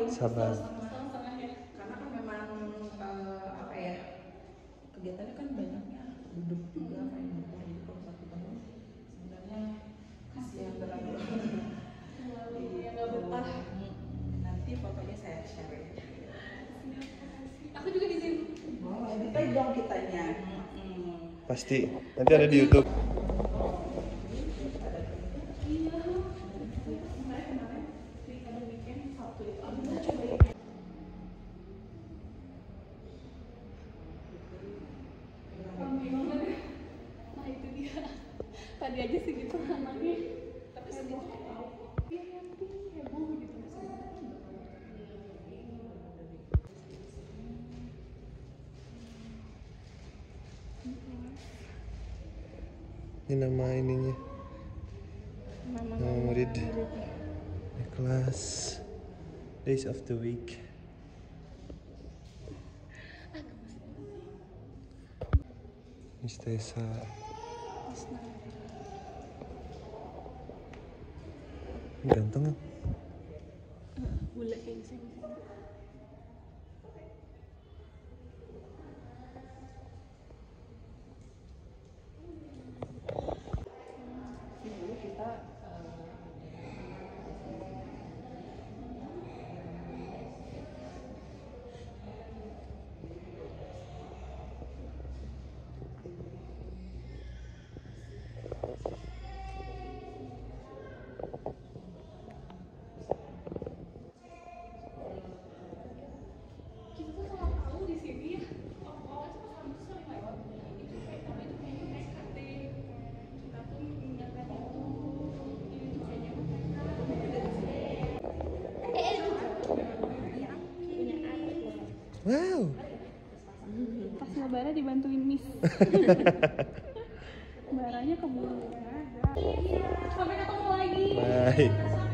Sabar. Setengah ya. Karena kan memang apa ya, kegiatannya kan banyaknya duduk juga kayak gitu. Jadi kalau 1 tahun sebenarnya kasihan terlalu. Iya nggak betah. Nanti fotonya saya share. Aku juga di sini. Oh, editin dong kitanya. Pasti. Nanti ada di YouTube. Tadi aja segitu anaknya, tapi heboh. Iya, heboh gitu. Ini nama ininya. Nama murid. Kelas Days of the Week. Miss Tessa. Ganteng kan? Bule kayak gini. Dulu kita Wow. pas lebaran dibantuin Miss. Baranya keburu. Sampai ketemu lagi. Bye.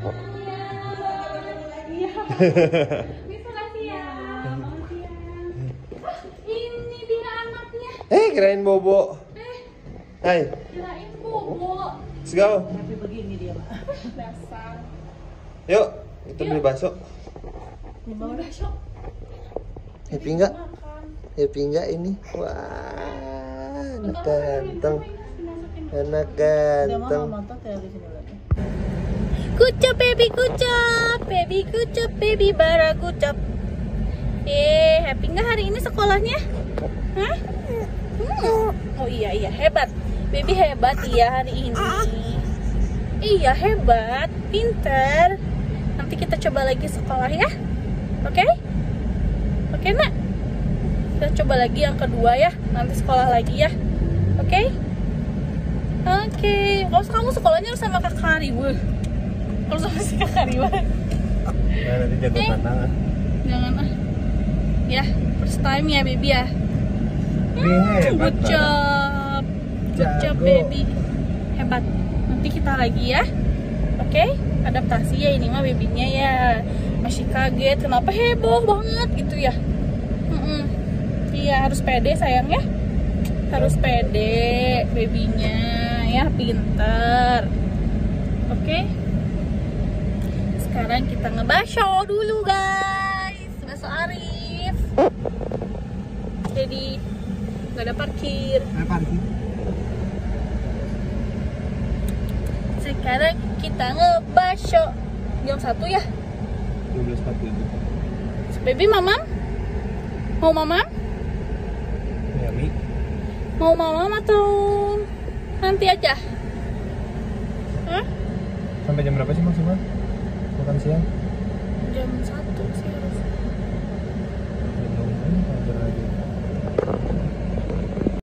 Iya. Miss makasih ya. Makasih ya. Ini dia anaknya. Kirain Bobo. Hai. Kirain Bobo. Let's go. Tapi begini dia, Pak. Dasar. Yuk, kita beli bakso. Bawa bakso. Happy enggak? Happy enggak ini? Wah, anak ganteng. Anak ganteng. Kucap baby kucap, baby kucap, baby bara kucap. Happy nggak hari ini sekolahnya? Hah? Oh iya hebat, baby hebat iya hari ini. Iya hebat, pinter. Nanti kita coba lagi sekolah ya, oke? Oke nak, kita coba lagi yang kedua ya, nanti sekolah lagi ya, oke? Oke, kalau kamu sekolahnya sama kakak Ribu. Kalau sama si kakak Ribu. Nah, nanti jago tantangan. Jangan ah. Ya, first time ya baby ya. Hebat. Good job. Good job baby. Hebat. Nanti kita lagi ya. Oke? Adaptasi ya ini mah babynya ya. Masih kaget, kenapa heboh banget gitu ya. Iya, harus pede sayang ya. Harus pede babynya ya, pinter. Oke? Sekarang kita ngebakso dulu guys. Bakso Arif. Jadi nggak ada parkir. Sekarang kita ngebakso. Jam 1 ya. 12.47. Baby mamam? Mau mamam? Ya, Mi. Mau mamam atau nanti aja? Hah? Sampai jam berapa sih maksimal? Makan siang? Jam 1 sih harus. Jam 6 aja lagi.